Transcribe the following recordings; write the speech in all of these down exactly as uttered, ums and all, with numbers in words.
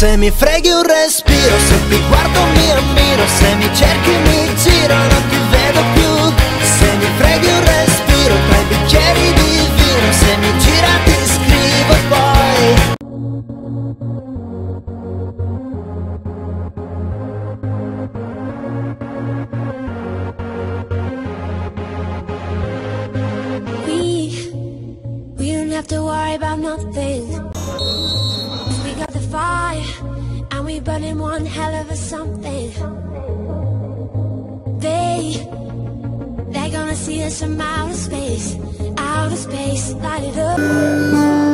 Se mi freghi un respiro, se ti guardo mi ammiro, se mi cerchi mi giro, non ti vedo più. Se mi freghi un respiro tra i bicchieri di vino, se mi gira ti scrivo poi. We, we don't have to worry about nothing. We got the fire, and we burning one hell of a something. They, they're gonna see us from outer space, outer space, light it up.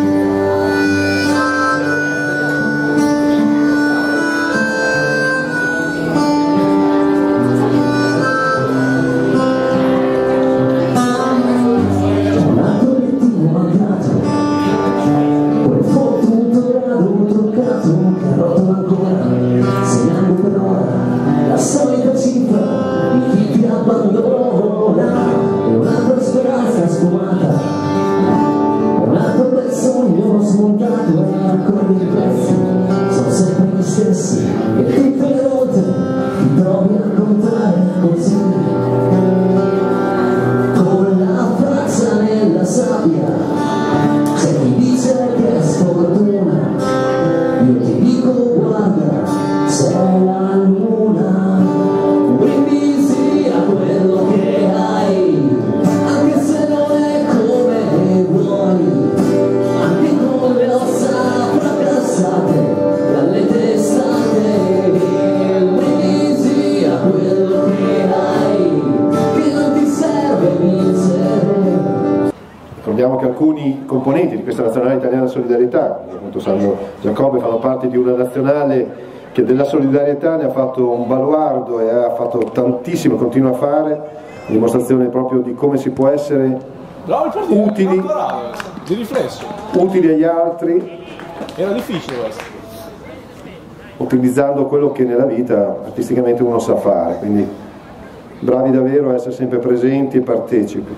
Ricordiamo che alcuni componenti di questa nazionale italiana solidarietà, appunto Sandro Giacobbe, fanno parte di una nazionale che della solidarietà ne ha fatto un baluardo e ha fatto tantissimo, continua a fare, dimostrazione proprio di come si può essere utili, di riflesso. utili agli altri. Era difficile questo. Utilizzando quello che nella vita artisticamente uno sa fare, quindi bravi davvero a essere sempre presenti e partecipi.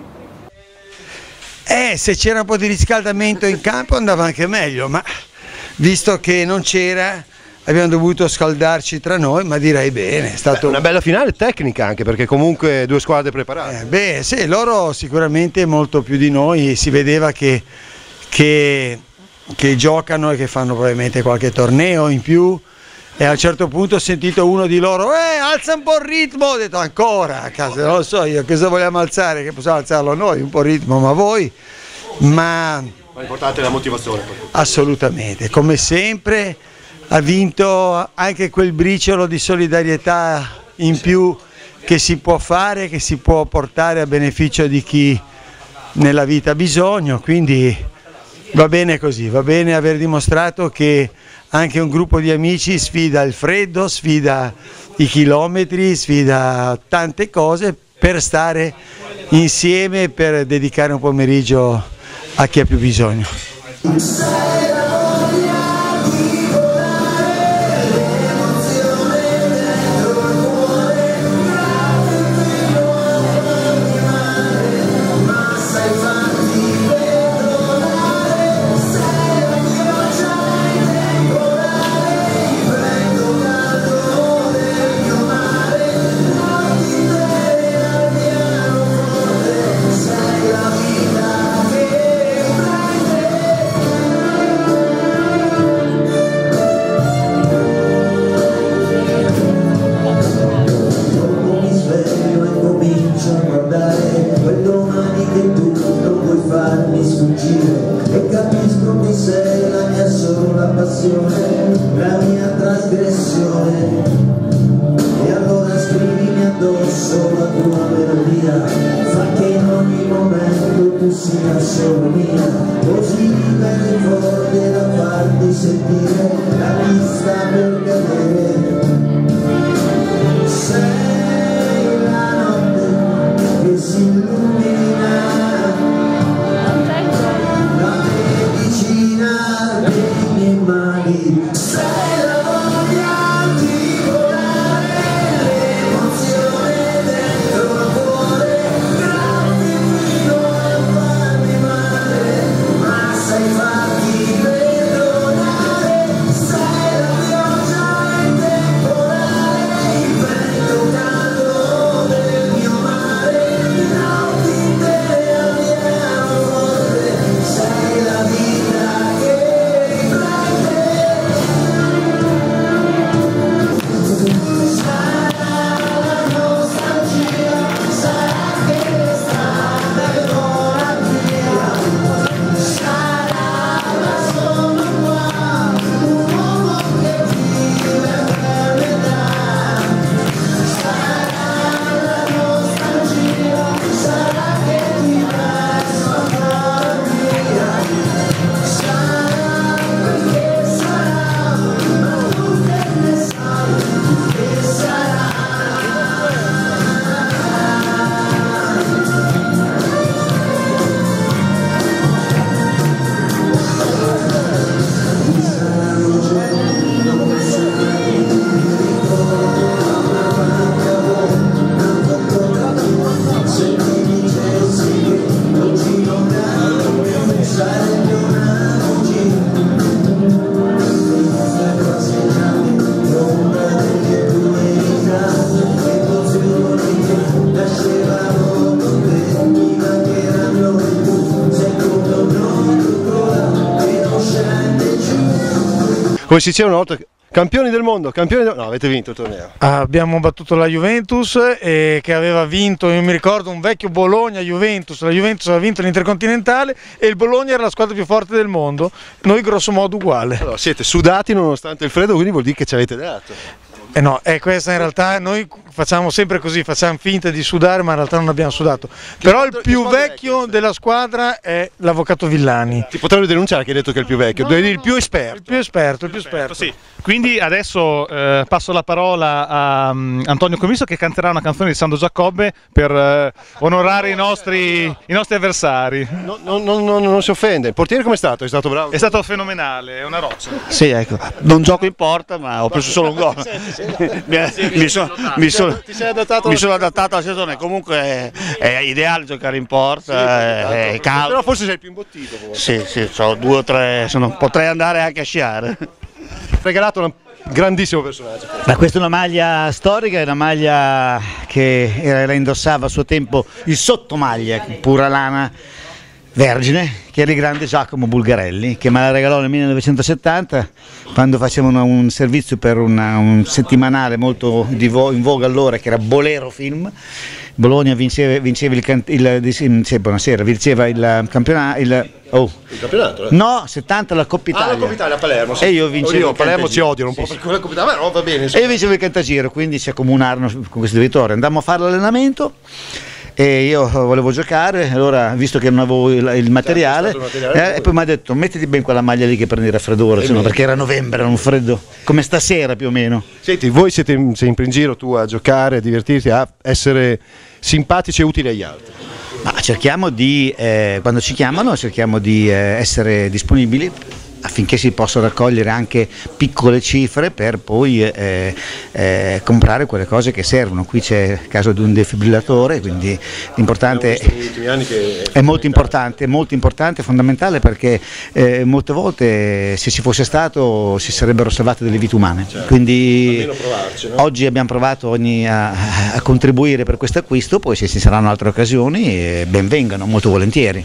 Eh, se c'era un po' di riscaldamento in campo andava anche meglio, ma visto che non c'era abbiamo dovuto scaldarci tra noi, ma direi bene. È stato una bella finale tecnica anche, perché comunque due squadre preparate. Eh, beh, sì, loro sicuramente molto più di noi, si vedeva che, che, che giocano e che fanno probabilmente qualche torneo in più. E a un certo punto ho sentito uno di loro, eh, alza un po' il ritmo, ho detto ancora, a casa, non lo so io, cosa vogliamo alzare, che possiamo alzarlo noi, un po' il ritmo, ma voi, ma... Ma l'importante è la motivazione. Assolutamente, come sempre ha vinto anche quel briciolo di solidarietà in più che si può fare, che si può portare a beneficio di chi nella vita ha bisogno, quindi va bene così, va bene aver dimostrato che anche un gruppo di amici sfida il freddo, sfida i chilometri, sfida tante cose per stare insieme, per dedicare un pomeriggio a chi ha più bisogno. E capisco che sei la mia sola passione, la mia trasgressione. E allora scrivimi addosso la tua melodia, fa che in ogni momento tu sia solo mia, così bella e forte da farti sentire la vista per cadere. Sei la notte che si illumina, sei la voglia di volare, l'emozione dentro il cuore, grande fino a farmi male, ma sai farti perdonare, sei la come si diceva una volta, campioni del mondo, campioni del... no, avete vinto il torneo. Abbiamo battuto la Juventus eh, che aveva vinto, io mi ricordo un vecchio Bologna-Juventus, la Juventus aveva vinto l'Intercontinentale e il Bologna era la squadra più forte del mondo, noi grosso modo uguale. Allora, siete sudati nonostante il freddo, quindi vuol dire che ci avete dato. Eh no, è questa in realtà, noi facciamo sempre così, facciamo finta di sudare ma in realtà non abbiamo sudato. Però il più vecchio della squadra è l'avvocato Villani. Ti potrebbero denunciare che hai detto che è il più vecchio, no, devi dire no, il più esperto. Il più esperto, il più esperto. Sì. Quindi adesso eh, passo la parola a um, Antonio Commisso che canterà una canzone di Sandro Giacobbe per eh, onorare i nostri, i nostri avversari. No, no, no, no, non si offende, il portiere com'è stato? È stato bravo? È stato fenomenale, è una roccia. Sì, ecco, non gioco in porta ma ho preso solo un gol. mi sono mi sono mi sono adattato alla stagione, comunque è, è ideale giocare in porta, sì, è, è caldo. Però forse sei più imbottito. Sì, sì, ho due o tre, sono, potrei andare anche a sciare. Regalato un grandissimo personaggio. Ma questa è una maglia storica, è una maglia che era, la indossava a suo tempo il sottomaglia, pura lana vergine, che era il grande Giacomo Bulgarelli, che me la regalò nel millenovecentosettanta quando facevano un servizio per una, un settimanale molto di vo in voga allora, che era Bolero Film. Bologna vinceva, vinceva il, il, il sì, buonasera, vinceva il campionato. Il, oh. Il campionato? Eh? No, settanta la Coppa Italia. Ah, la Coppa Italia a Palermo. Sì. E io vincevo. Oddio, Palermo ci odiano un po' sì, per quella Coppa Italia, ma no, va bene. E io vincevo il Cantagiro, quindi si accomunarono con queste vittorie. Andammo a fare l'allenamento. E io volevo giocare, allora visto che non avevo il, il materiale, certo, il materiale eh, e poi mi ha detto mettiti ben quella maglia lì che prendi il raffreddore, cioè, no, perché era novembre, era un freddo come stasera più o meno. Senti, voi siete sempre in giro tu a giocare, a divertirti, a essere simpatici e utili agli altri? Ma cerchiamo di, eh, quando ci chiamano cerchiamo di eh, essere disponibili affinché si possano raccogliere anche piccole cifre per poi eh, eh, comprare quelle cose che servono. Qui c'è il caso di un defibrillatore, quindi l'importante è molto importante, molto importante, fondamentale, perché eh, molte volte se ci fosse stato si sarebbero salvate delle vite umane. Certo. Quindi provarci, no? Oggi abbiamo provato ogni, a, a contribuire per questo acquisto, poi se ci saranno altre occasioni eh, ben vengano, molto volentieri.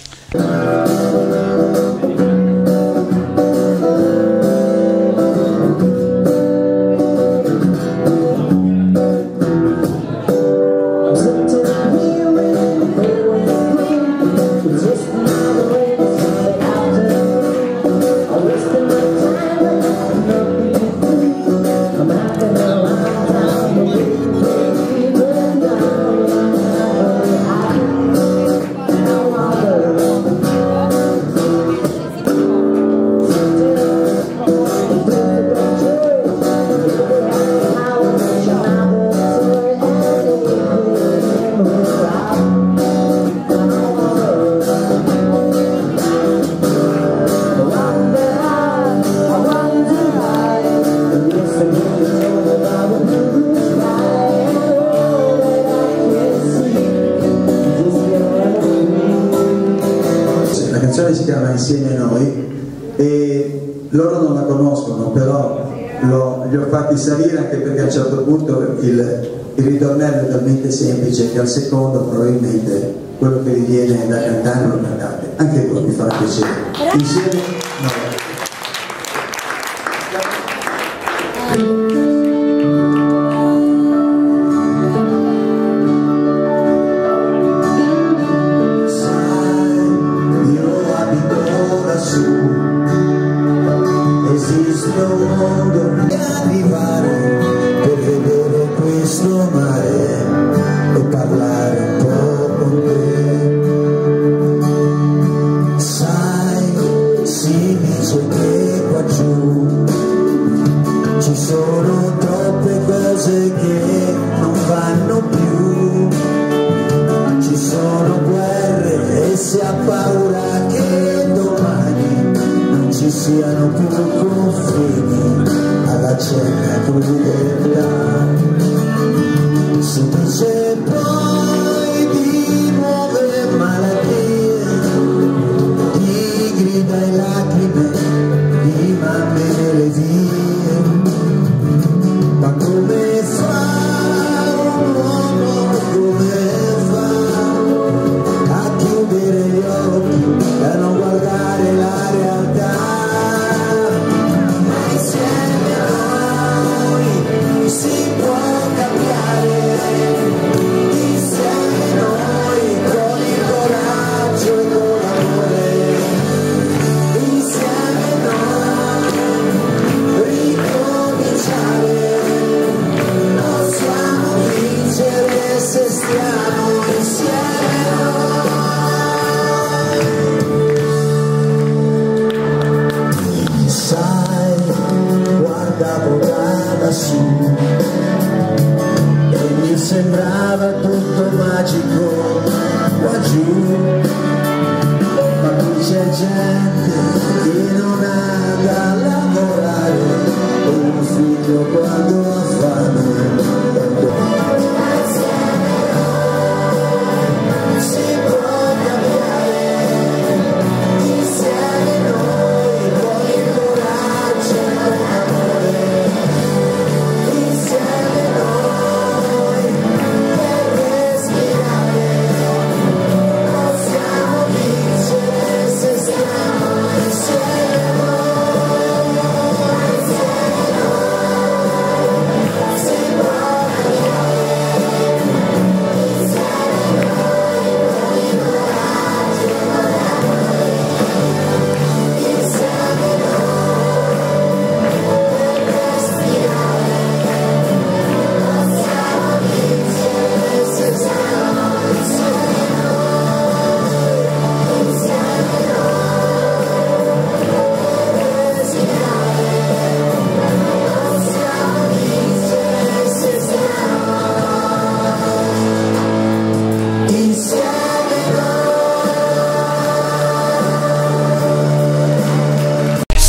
Si chiama Insieme a Noi e loro non la conoscono, però lo, li ho fatti salire anche perché a un certo punto il, il ritornello è talmente semplice che al secondo probabilmente quello che vi viene da cantare lo cantate. Anche voi mi farà piacere. Insieme a Noi. Esiste un mondo che arrivare per vedere questo mare e parlare un po' con te. Sai, si dice che qua giù ci sono troppe cose che non vanno più. Ci sono guerre e si ha paura che domani non ci siano più confini alla cieca crudeltà. Si dice poi di nuove malattie, di grida e lacrime, di mamme nelle vie. Ma come fa un uomo, come fa a chiudere gli occhi e a non guardare la realtà?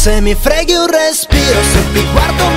Se mi freghi un respiro, se ti guardo